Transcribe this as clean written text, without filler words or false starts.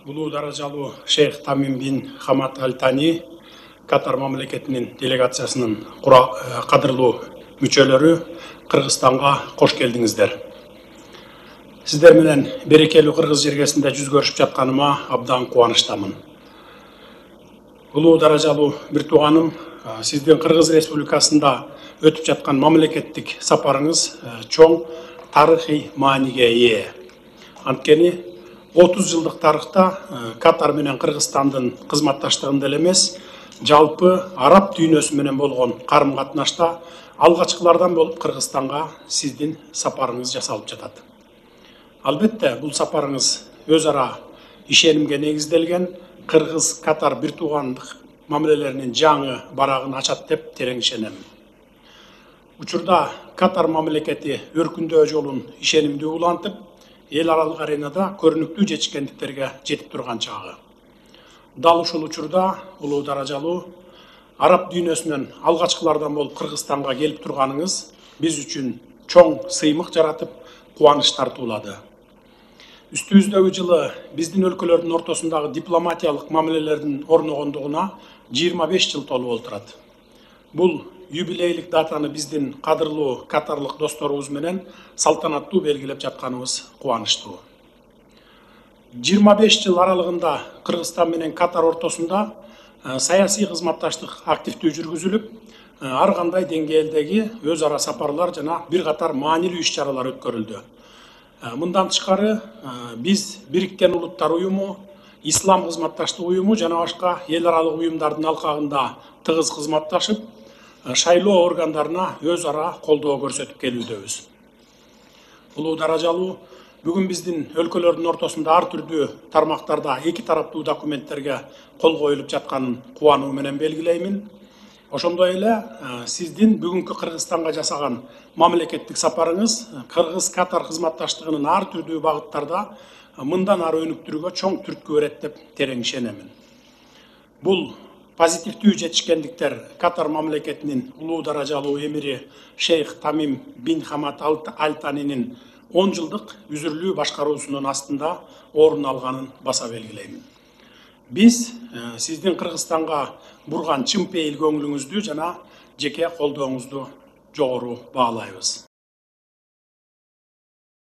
улуу даражалуу шейх Тамим бин Хамад Аль-Тани Катар мамлекетинин делегациясынын кадырлуу мүчөлөрү Кыргызстанга кош келдиңиздер. Сиздер менен берекелүү кыргыз жергесинде жүз көрүшүп жатканыма абдан кубанычтамын. Улуу даражалуу бир тууганым, сиздин Кыргыз Республикасында өтүп жаткан мамлекеттик сапарыңыз чоң тарыхый мааниге ээ. Анткени 30 жылдык тарыхта Катар менен Кыргызстандын кызматташтыгында эле эмес, жалпы араб дүйнөсү менен болгон карым-катнашта алгачкылардан болуп Кыргызстанга сиздин сапарыңыз жасалып жатат. Албетте, бул сапарыңыз өз ара ишенимге негизделген, Кыргыз-Катар бир туугандык мамилелеринин жаңы барагын ачат деп терең ишенем. Учурда Катар мамлекети өркүндөө жолун ишенимдүү улантып, эл аралык аренада көрүнүктүү жетишкендиктерге жетип турган чагы. Дал ушул учурда улуу даражалуу араб дүйнөсүнөн алгачкылардан болуп Кыргызстанга келип турганыңыз биз үчүн чоң сыймык жаратып, кубаныч тартуулады. Үстүбүздөгү жылы биздин өлкөлөрдүн ортосундагы дипломатиялык мамилелердин орногондугуна 25 жыл толуп отурат. Бул юбилейлик датаны биздин кадырлуу катарлык досторубуз менен салтанаттуу белгилеп жатканыбыз кубанычтуу. 25 жыл аралыгында Кыргызстан менен Катар ортосунда саясий кызматташтык активдүү жүргүзүлүп, ар кандай деңгээлдеги өз ара сапарлар жана бир катар маанилүү иш-чаралар өткөрүлдү. Мындан тышкары биз Бириккен Улуттар уюму, Ислам кызматташтык уюму жана башка эл аралык уюмдардын алкагында тыгыз кызматташып, шайлоо органдарына өз ара колдоо көрсөтүп келүүдөбүз. Улуу даражалуу, бүгүн биздин өлкөлөрдүн ортосунда ар түрдүү тармактарда эки тараптуу документтерге кол коюлуп жатканын кубануу менен белгилеймин. Ошондой эле сиздин бүгүнкү Кыргызстанга жасаган мамлекеттик сапарыңыз Кыргыз-Катар кызматташтыгынын ар түрдүү багыттарда мындан ары өнүктүрүүгө чоң түрткү берет деп терең ишенемин. Бул позитивдүү жетишкендиктер Катар мамлекетинин улуу даражалуу эмири шейх Тамим бин Хамад Аль-Танинин 10 жылдык үзүрлүү башкаруусунун астында орун алганын баса белгилеймин. Биз сиздин Кыргызстанга бурган чын пейил көңүлүңүздү жана жеке колдооңузду жогору баалайбыз.